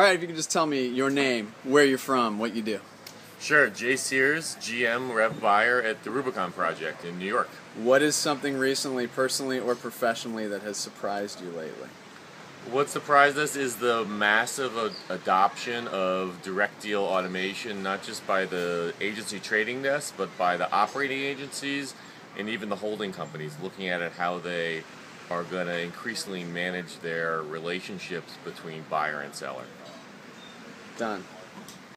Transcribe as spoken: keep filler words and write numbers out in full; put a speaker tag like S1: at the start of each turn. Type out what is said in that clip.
S1: right, if you could just tell me your name, where you're from, what you do.
S2: Sure, JaySears, G M Rev Buyer at the Rubicon project in New York.
S1: What is something recently, personally or professionally, that has surprised you lately?
S2: What surprised us is the massive a- adoption of direct deal automation, not just by the agency trading desks, but by the operating agencies and even the holding companies, looking at it how they are going to increasingly manage their relationships between buyer and seller.
S1: Done.